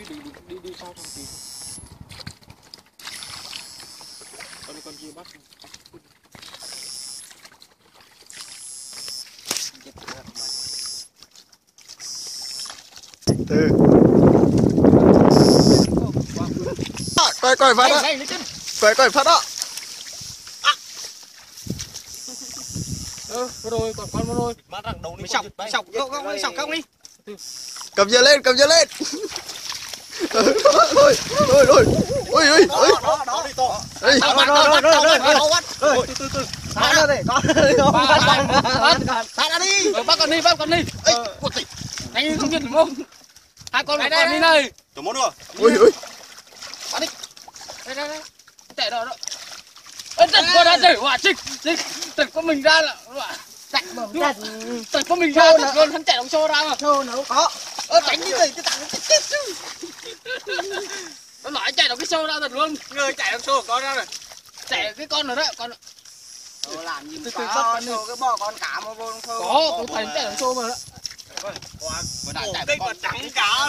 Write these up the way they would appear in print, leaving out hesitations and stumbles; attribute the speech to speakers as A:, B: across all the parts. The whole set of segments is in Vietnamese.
A: đi sau thằng tí. Con kia bắt.
B: Từ coi phát đó, coi phát đó.
A: Rồi còn con rồi.
C: Má thằng đầu
A: Mày sọc không đi.
B: Cầm dưa lên. Thôi. Ôi.
C: đó đi to.
B: Ê.
A: Bắt con đi. Anh không biết đúng không? Hai con đi này.
C: Tôi muốn được.
B: Ôi.
A: Bắt đi. Đây. Chạy đó. Ê, tật con đã chảy hỏa trịch. Tật con mình ra là tật con mình ra tật con hắn chạy đóng xô ra mà.
C: Xô nó có.
A: Đánh như vậy cái thằng nó chết chứ. Nó nói chạy đóng cái xô ra thật luôn.
C: Người chạy đằng xô của con ra rồi.
A: Chạy cái con rồi đấy, con
C: Làm gì
A: từ
C: mà
A: bắt
C: xô cái bò con cá mà vô không.
A: có, tôi thấy chạy đóng xô mà đó.
C: Bữa nay chạy con trắng cá.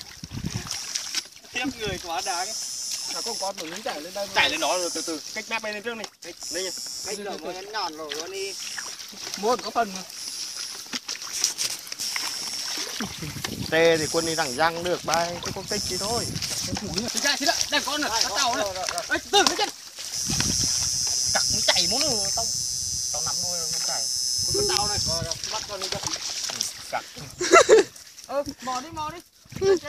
C: Tiếp người quá đáng.
A: Con đừng đứng chạy lên đây.
C: Chạy lên đó rồi từ cách mép bên lên trước này. Đây nhá.
A: Cách
C: rồi mà nhắn nhọn rồi con đi.
A: Muốn có phần mà.
B: Tê thì quân đi thẳng răng được bay cái con tích gì thôi.
A: Thì ra đây con này, bắt tàu này. Ê, từ cái chân.
C: Cặc nó chạy muốn rồi tao nắm đuôi rồi không chạy.
A: Con tàu này.
C: Bắt con đi cho. Cặc.
A: Mò đi.
B: Ôi.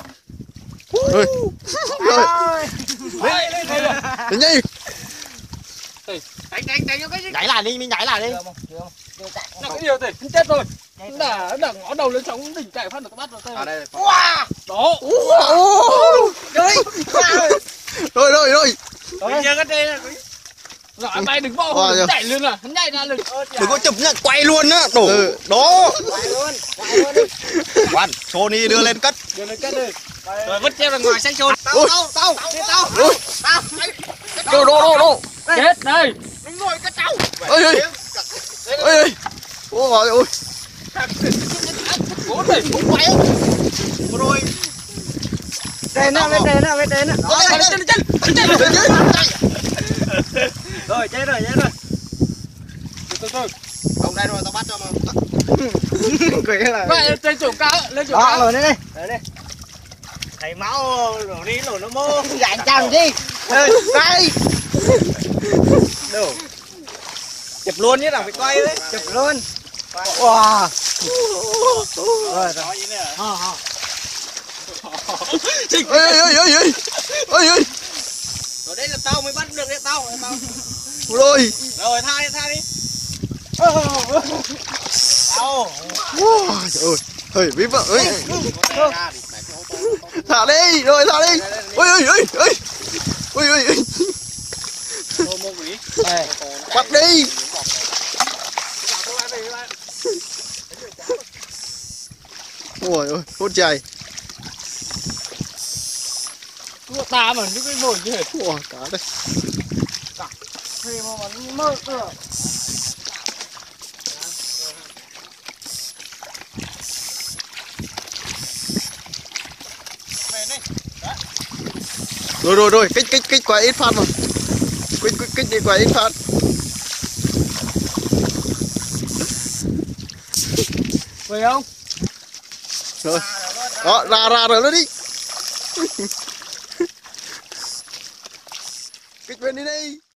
B: Đến nhỉ.
A: Đánh cho cái gì?
C: Nhảy lại đi, mình nhảy lại đi.
A: Nó có nhiều thế, chết rồi. Đã ngõ đầu lên sóng đỉnh chạy phát được bắt rồi.
C: À đây.
A: Wow! Đó.
B: Rồi.
C: Bây giờ cái đây
A: Rồi bay đừng bỏ hồn chạy luôn à, hắn nhảy ra luôn.
C: đừng có chụp nhá, quay luôn á, đổ. Đó. Quay luôn đi. Quan, Sony đưa lên cất.
A: Rồi vứt treo ra ngoài xanh trôn.
C: Tao.
B: Đồ.
A: Chết đây.
C: Mình ngồi cái tao.
B: Ôi. Ôi.
A: Cố này cũng quay.
C: Rồi.
B: Trên á.
C: Rồi, chết rồi. Từ. Ông đây rồi, tao bắt cho mà.
B: Quỷ là.
A: Vậy trên chỗ cao, lên chỗ cao.
C: Rồi đây. Thầy máu đổ đi nó mô. Dạy chàng gì? Đây. Đâu. Chụp luôn chứ nào phải quay đấy. Chụp luôn.
B: Wow.
C: Rồi.
B: Ôi.
C: Rồi đây là tao mới bắt được đấy, tao.
B: Rồi.
C: Rồi tha đi. Tao.
B: Wow, trời ơi. Hơi bí vợ ơi. Thả đi. Ôi. Bắt đi. Ôi ơi, hốt chày.
A: Ta mà những cái nồi như thế.
B: Ủa, cá đây.
C: Thì mà vẫn mơ được.
B: Rồi, kích quá ít phát mà. Kích đi quá ít phát.
A: Về không?
B: Rồi. Đó, ra rồi nó đi. Kích bên đi.